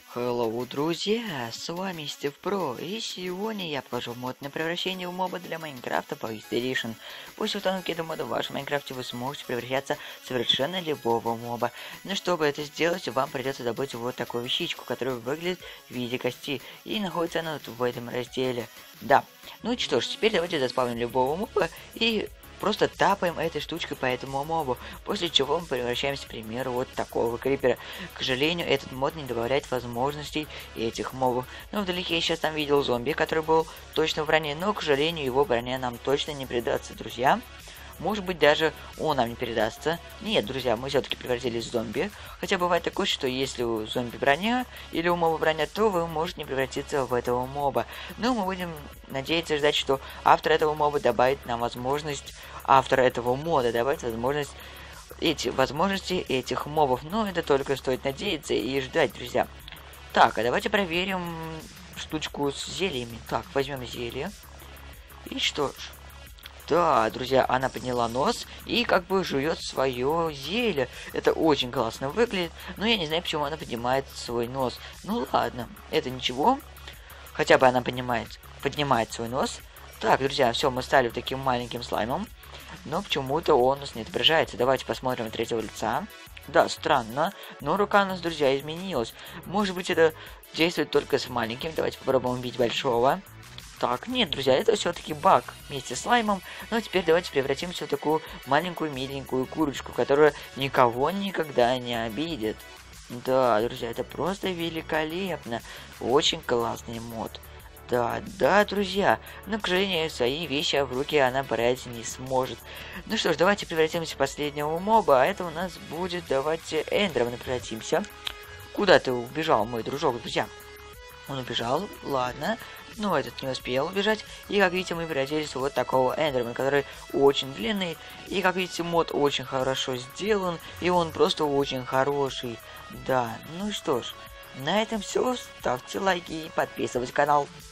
Hello, друзья! С вами Стив Про, и сегодня я покажу мод на превращение в моба для Майнкрафта Post Edition. После установки этого мода в вашем Майнкрафте вы сможете превращаться в совершенно любого моба. Но чтобы это сделать, вам придется добыть вот такую вещичку, которая выглядит в виде кости, и находится она вот в этом разделе. Да, ну и что ж, теперь давайте заспавним любого моба и просто тапаем этой штучкой по этому мобу, после чего мы превращаемся, к примеру, вот такого крипера. К сожалению, этот мод не добавляет возможностей этих мобов. Но вдалеке я сейчас там видел зомби, который был точно в броне, но, к сожалению, его броня нам точно не придастся, друзья. Может быть, даже он нам не передастся. Нет, друзья, мы все-таки превратились в зомби. Хотя бывает такое, что если у зомби броня или у моба броня, то вы можете не превратиться в этого моба. Но мы будем надеяться ждать, что автор этого моба добавит нам возможность, автор этого мода добавит возможность, возможности этих мобов. Но это только стоит надеяться и ждать, друзья. Так, а давайте проверим штучку с зельями. Так, возьмем зелье. И что ж. Да, друзья, она подняла нос и как бы жует свое зелье. Это очень классно выглядит, но я не знаю, почему она поднимает свой нос. Ну ладно, это ничего. Хотя бы она поднимает свой нос. Так, друзья, все, мы стали таким маленьким слаймом. Но почему-то он у нас не отображается. Давайте посмотрим от третьего лица. Да, странно, но рука у нас, друзья, изменилась. Может быть, это действует только с маленьким. Давайте попробуем убить большого. Так, нет, друзья, это все-таки баг вместе с слаймом. Но теперь давайте превратимся в такую маленькую миленькую курочку, которая никого никогда не обидит. Да, друзья, это просто великолепно. Очень классный мод. Да, друзья, но, к сожалению, свои вещи в руки она брать не сможет. Ну что ж, давайте превратимся в последнего моба, а это у нас будет, давайте, Эндерман превратимся. Куда ты убежал, мой дружок, друзья? Он убежал, ладно. Но этот не успел убежать. И как видите, мы превратились в вот такого Эндермана, который очень длинный. И как видите, мод очень хорошо сделан. И он просто очень хороший. Да, ну что ж, на этом все. Ставьте лайки и подписывайтесь на канал.